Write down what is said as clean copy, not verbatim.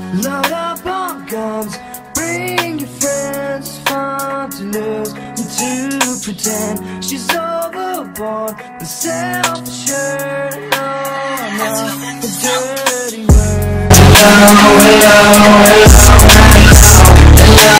Load up on guns, bring your friends. It's fun to lose and to pretend she's overboard, the self-assured. Oh, no, the dirty word.